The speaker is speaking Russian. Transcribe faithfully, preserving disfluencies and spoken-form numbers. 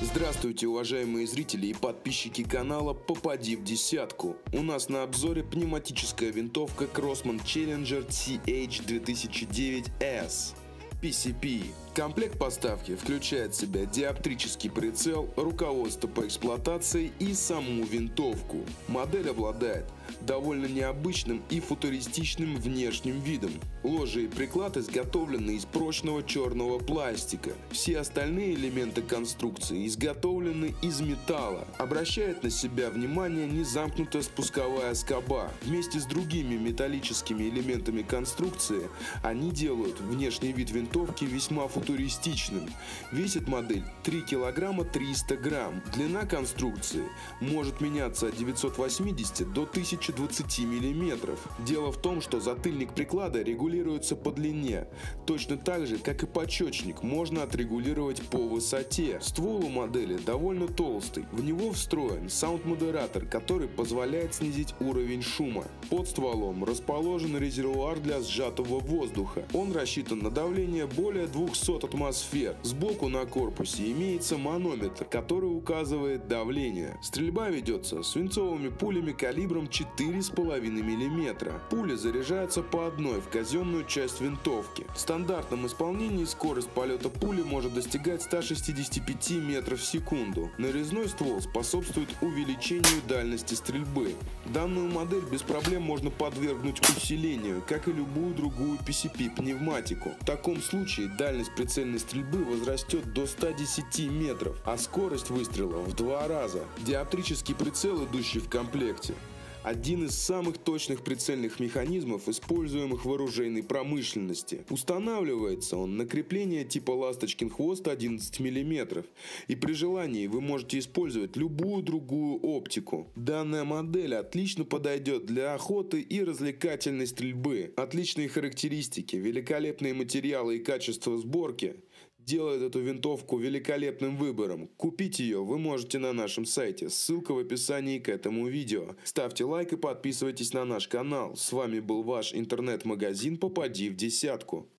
Здравствуйте, уважаемые зрители и подписчики канала «Попади в десятку». У нас на обзоре пневматическая винтовка Crosman Challenger си эйч две тысячи девять эс. пи си пи. Комплект поставки включает в себя диоптрический прицел, руководство по эксплуатации и саму винтовку. Модель обладает довольно необычным и футуристичным внешним видом. Ложи и приклад изготовлены из прочного черного пластика. Все остальные элементы конструкции изготовлены из металла. Обращает на себя внимание незамкнутая спусковая скоба. Вместе с другими металлическими элементами конструкции они делают внешний вид винтовки весьма футуристичным. Весит модель три килограмма триста грамм. Длина конструкции может меняться от девятисот восьмидесяти до тысячи двадцати миллиметров. Дело в том, что затыльник приклада регулируется по длине. Точно так же, как и подшечник, можно отрегулировать по высоте. Ствол у модели довольно толстый. В него встроен саунд-модератор, который позволяет снизить уровень шума. Под стволом расположен резервуар для сжатого воздуха. Он рассчитан на давление более двухсот атмосфер. Сбоку на корпусе имеется манометр, который указывает давление. Стрельба ведется свинцовыми пулями калибром четыре с половиной миллиметра. Пули заряжаются по одной в казенную часть винтовки. В стандартном исполнении скорость полета пули может достигать ста шестидесяти пяти метров в секунду. Нарезной ствол способствует увеличению дальности стрельбы. Данную модель без проблем можно подвергнуть усилению, как и любую другую пи си пи пневматику. В таком случае дальность прицельной стрельбы возрастет до ста десяти метров, а скорость выстрела в два раза. Диоптрический прицел, идущий в комплекте, один из самых точных прицельных механизмов, используемых в оружейной промышленности. Устанавливается он на крепление типа «Ласточкин хвост» одиннадцать миллиметров, и при желании вы можете использовать любую другую оптику. Данная модель отлично подойдет для охоты и развлекательной стрельбы. Отличные характеристики, великолепные материалы и качество сборки делает эту винтовку великолепным выбором. Купить ее вы можете на нашем сайте, ссылка в описании к этому видео. Ставьте лайк и подписывайтесь на наш канал. С вами был ваш интернет-магазин «Попади в десятку».